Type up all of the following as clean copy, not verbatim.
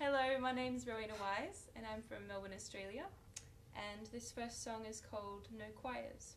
Hello, my name is Rowena Wise and I'm from Melbourne, Australia, and this first song is called No Choirs.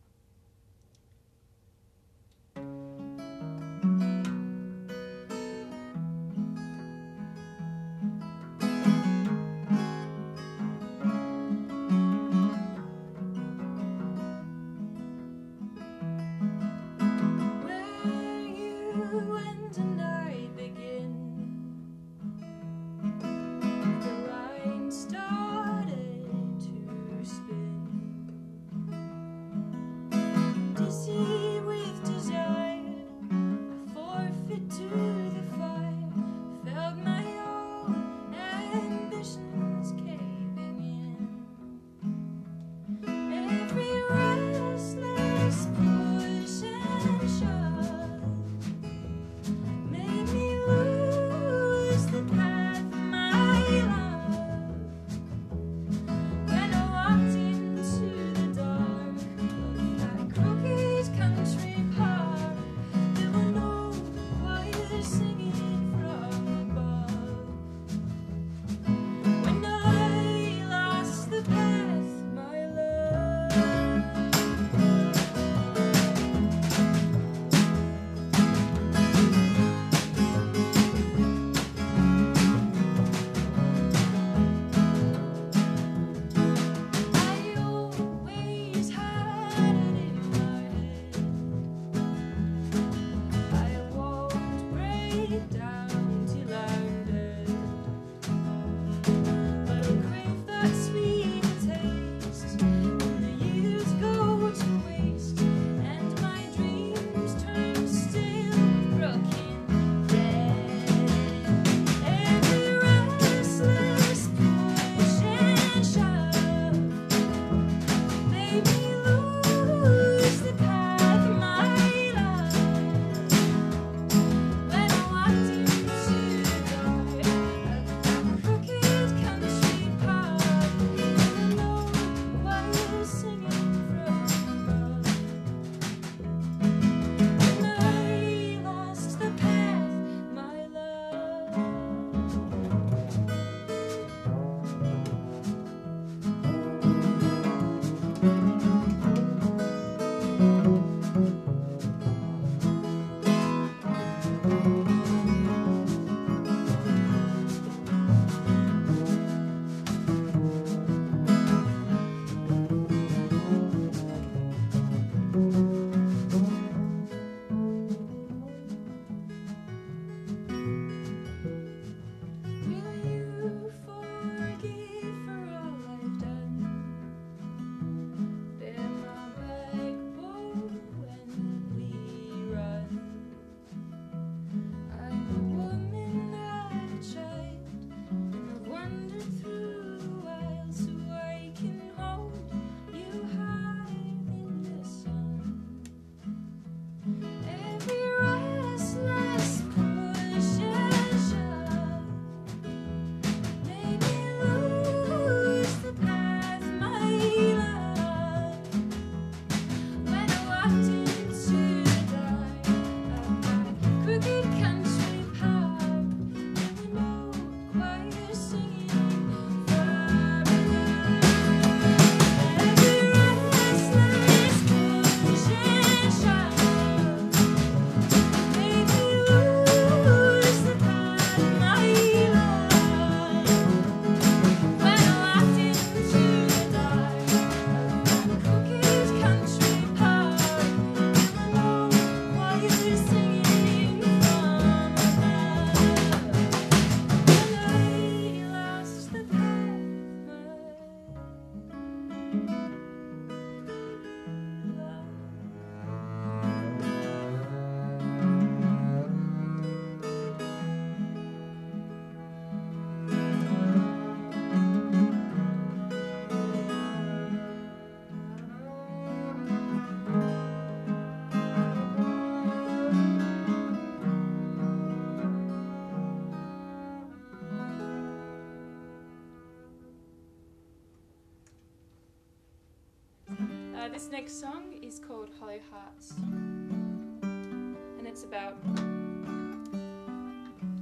This next song is called Hollow Hearts, and it's about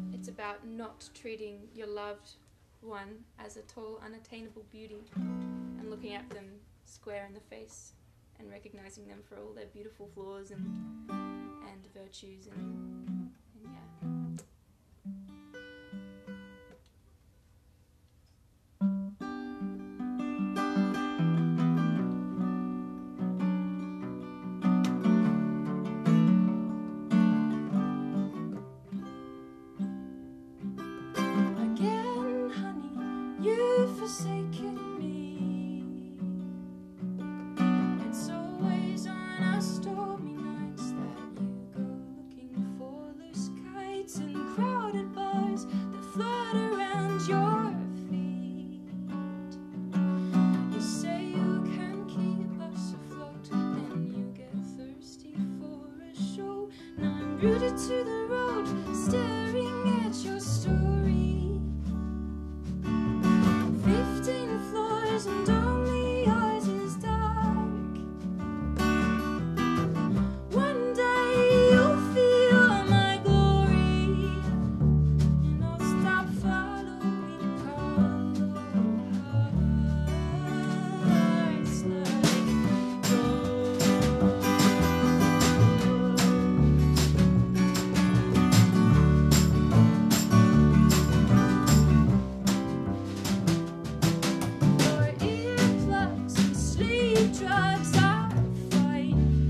about not treating your loved one as a tall, unattainable beauty and looking at them square in the face and recognizing them for all their beautiful flaws and virtues and yeah. Again, honey, you've forsaken me. It's always on our stormy nights that you go looking for loose kites in crowded bars that flirt around your feet. You say you can keep us afloat, then you get thirsty for a show. Now I'm rooted to the road, staring at your story. 15 floors and only yours is dark. One day you'll feel my glory, and I'll stop following hollow hearts like yours. Your earplugs and sleep drugs are fine.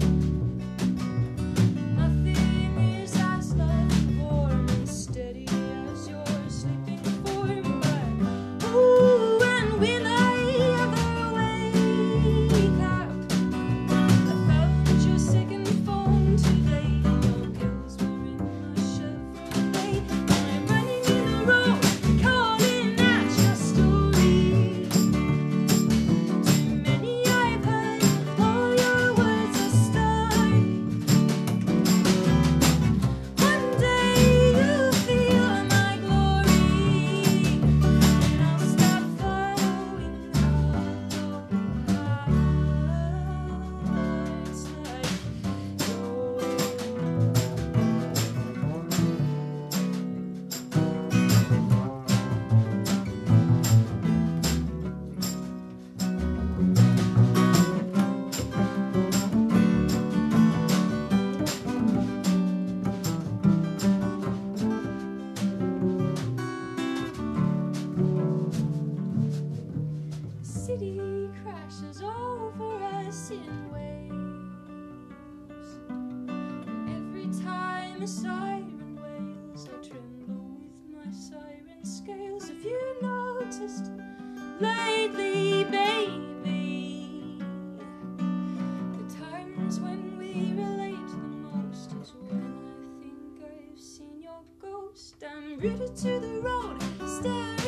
Nothing is as lovely, warm and steady as your sleeping form. But oh, when will I ever wake up? I found your second phone today. Your pills were in my Chevrolet. I'm running in the road, calling at your story. Too many I've heard, all your words are start. One day you'll feel my glory, and I'll stop following hollow hearts like the city crashes over us in waves. Every time a siren wails, I tremble with my siren scales. Have you noticed lately, baby? The times when we relate the most is when I think I've seen your ghost. I'm rooted to the road, staring